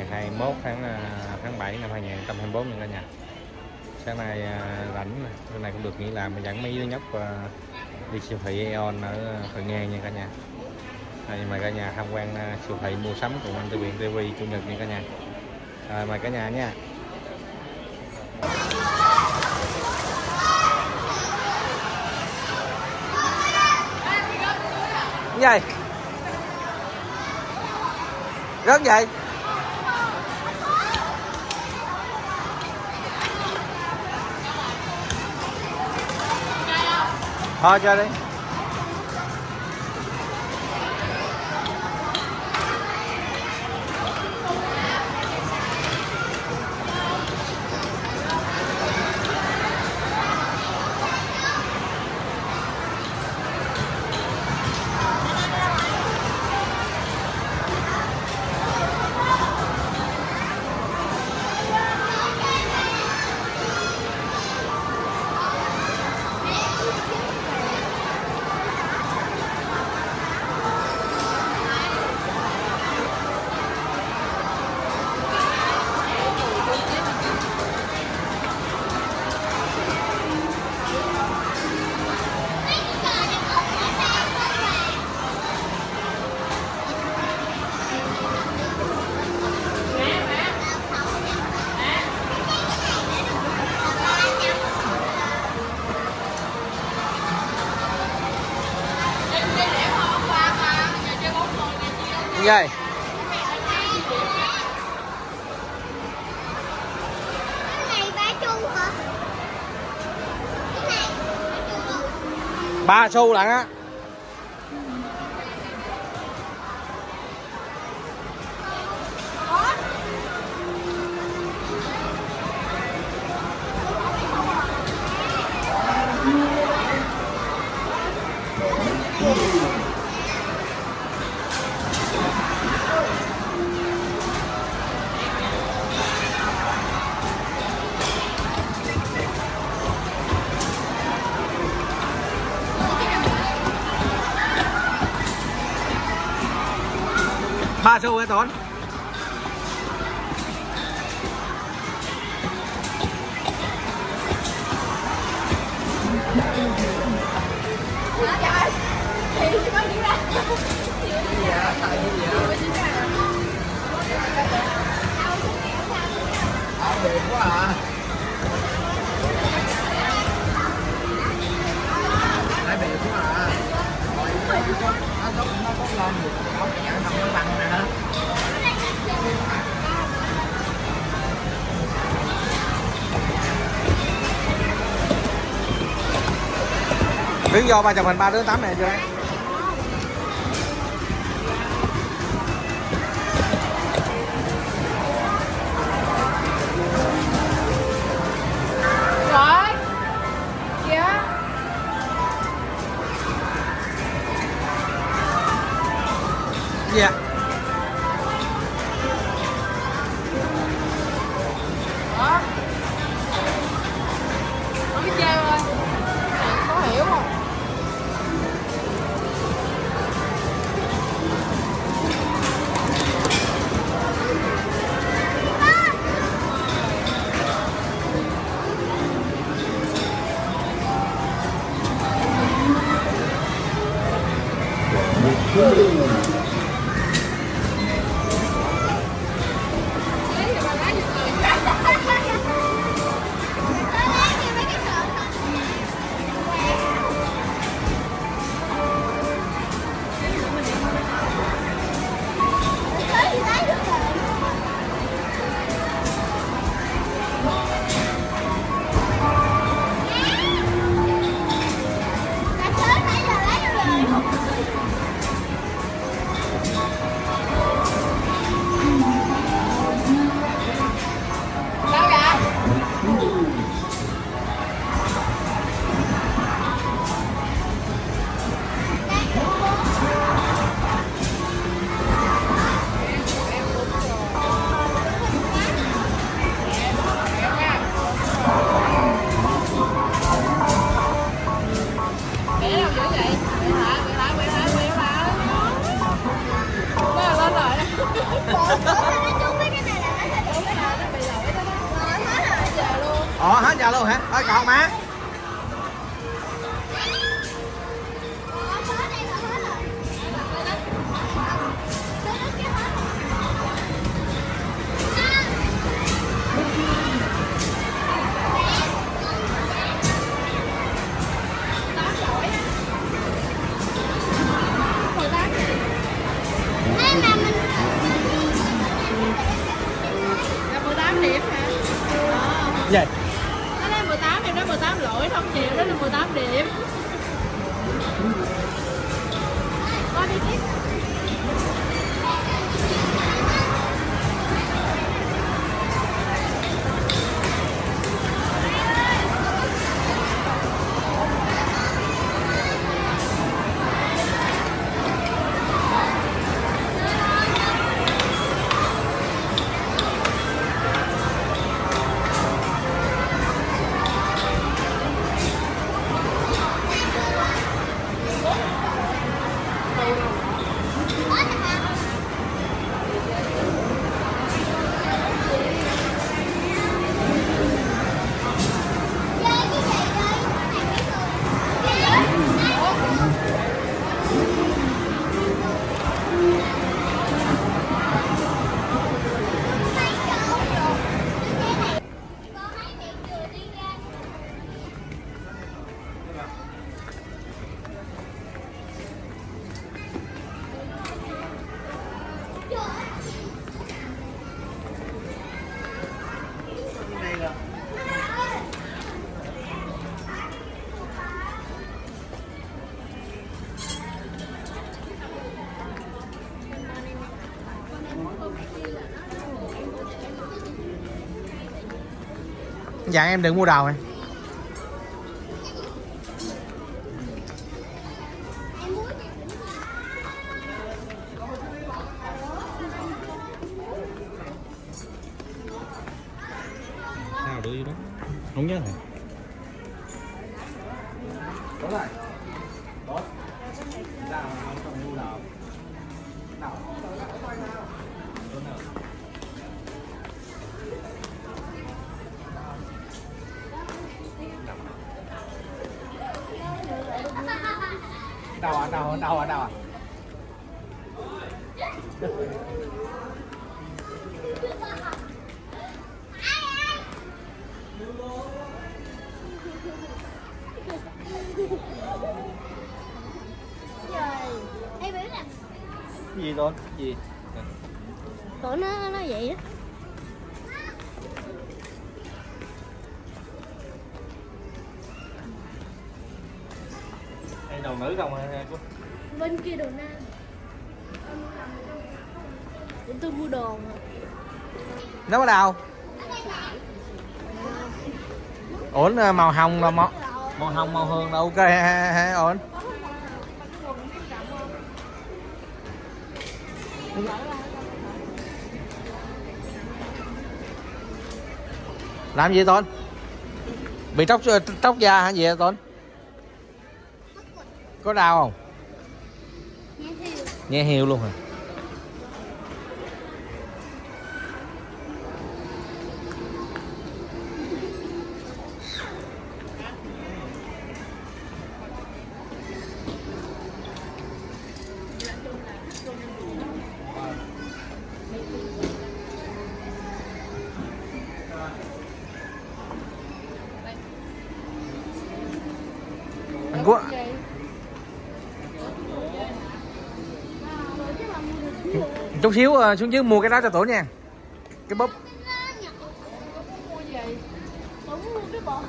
21 tháng 7 năm 2024 nha cả nhà. Sáng nay rảnh, hôm nay cũng được nghỉ làm, dẫn mấy đứa nhóc đi siêu thị Aeon ở Thuận An nha cả nhà. Mời cả nhà tham quan siêu thị mua sắm cùng anh Tư Viện TV Chủ nhật nha cả nhà. Mời cả nhà nha. Cái gì? Rớt vậy? Thôi cho đi. Vậy. Ba xu lận á. Ba xu hả Tuấn? Đẹp quá à. Thấy đẹp quá à. Nó có lon được không? Nhận không có bằng này hả? Đứng vô ba chụp hình ba đứa tắm này chưa? Rồi. Kìa. Gì ạ? Đó. Có cái treo rồi. Có hiểu không? Hết giờ luôn hả? Ơi còn má. Là 18 điểm hả? Gì? Nó nói 18 em nói 18 lỗi không chịu, đó là 18 điểm. Con đi tiếp. Dạ em đừng mua đầu này. Sao đưa vô đó? Không nhớ hả? Đúng rồi. Tốt. Sao không cần mua đầu? Đầu. Đâu à? Em biết nè. Gì Tôn? Gì? Tụi nó vậy đó. Đây đầu nữ không hả cô? Bên kia đồ nam. Để tôi mua đồ mà. Nó có đâu? Ổn màu hồng là màu hồng màu hương là ok ha, ổn. Làm gì Tôn? Bị tróc da hả gì vậy Tôn? Có đau không? Nghe hiu luôn hả? Anh Quốc chút xíu xuống dưới mua cái đó cho Tổ nha, cái bóp. Cũng mua cái bột.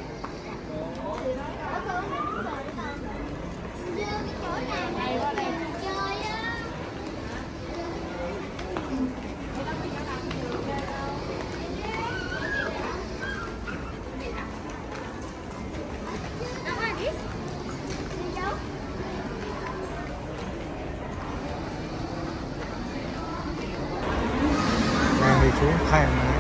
Đang đi xuống thang máy.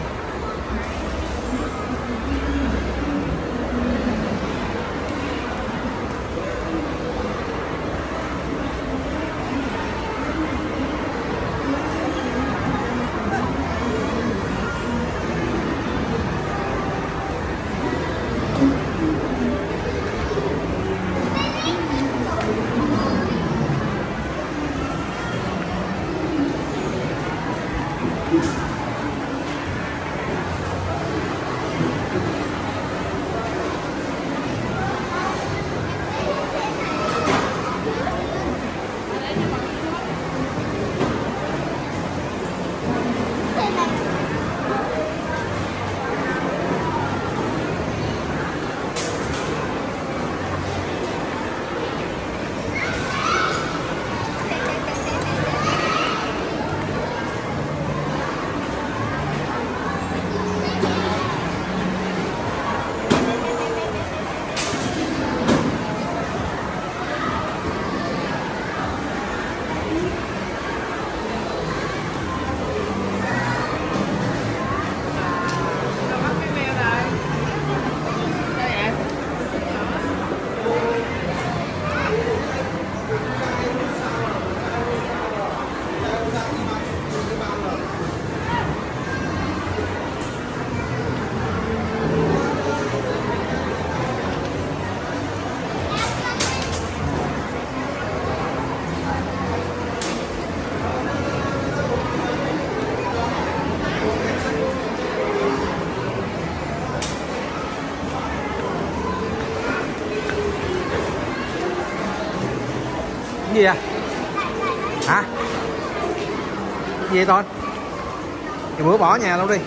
Gì à? Hả? Gì vậy Tôn? Thì bữa bỏ nhà luôn đi.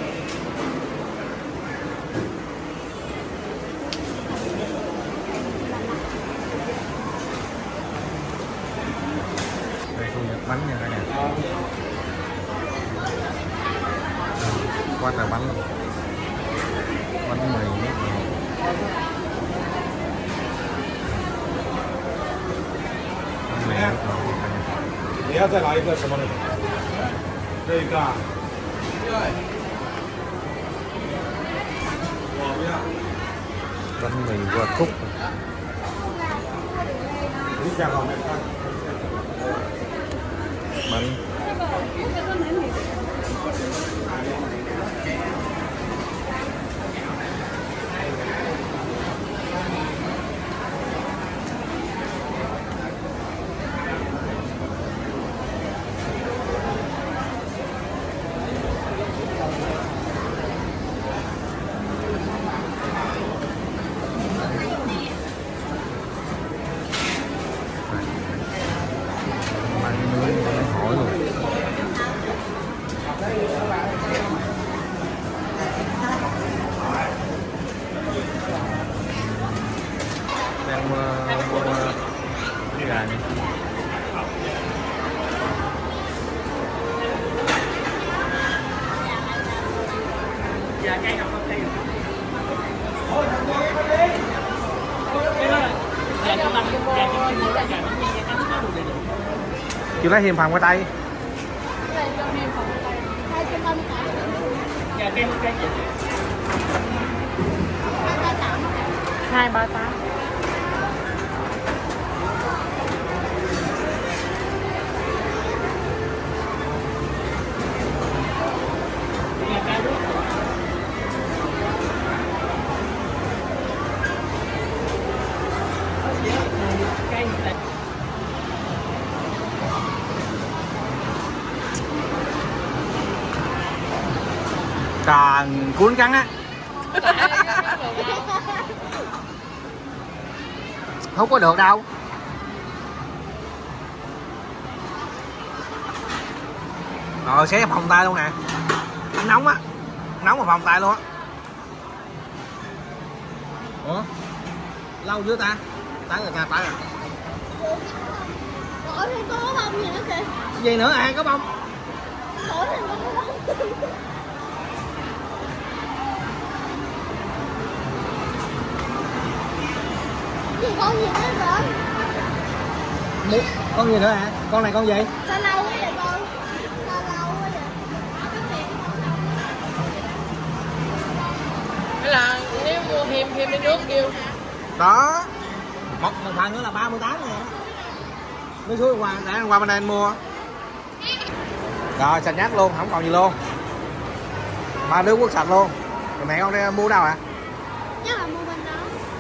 Đây thu nhập bánh nha cả nhà. Quá trời bánh luôn. Bánh mì nhé. Bánh mì rất ngon cả nhà. 你要再来一个什么的？这个啊。我不要。 Bánh mì qua cúc. 你想好没？ Bánh. Hỏi luôn. Đang mua gà này. Chưa lấy thêm phần qua tay. 238. Còn cuốn cắn á. Không có được đâu. Rồi xé phòng tay luôn nè. Nóng á. Nóng vào phòng tay luôn á. Ủa? Lâu chưa ta? Tái rồi ta, tái rồi. Ủa thì có bông gì nữa kìa. Gì nữa à, có bông. Ủa thì có bông. Gì con gì nữa rồi? Con gì nữa hả? Con này con gì? Sao lâu quá vậy con? Sao lâu quá vậy? Hay là nếu mua thêm cái nước kêu. Đó. Một phần nữa là 38 rồi đó. Mới xuống qua, để qua bên đây anh mua. Rồi sạch nhát luôn, không còn gì luôn. Ba đứa quốc sạch luôn. Rồi mẹ con đây mua đâu hả? Chắc là mua bên đó.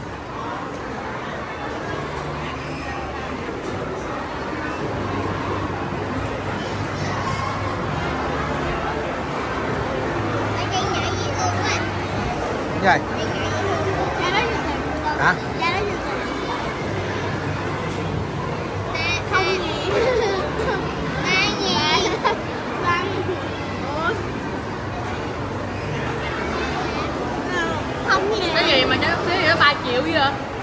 Cái gì? Hả? Không gì. Không gì. Cái gì mà cái gì đó 3 triệu vậy?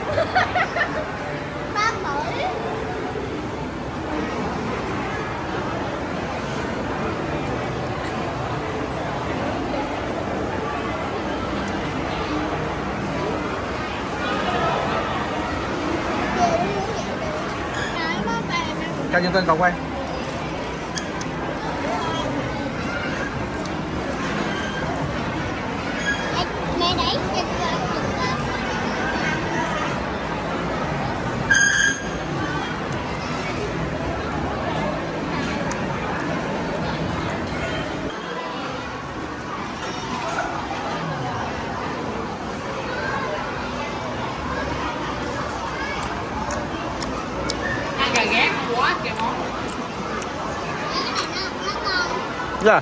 3 tuổi. Cho nhân tên cậu quay. Mẹ đẩy. Ăn gà ghét quá kìa món. Dạ.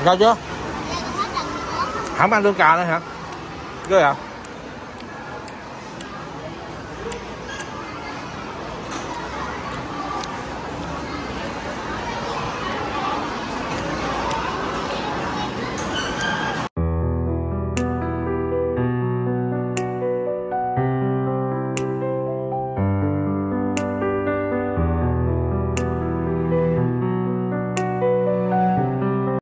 Sao chưa? Dạ, còn hết lần nữa. Không ăn lương cà nữa hả? Ghê hả?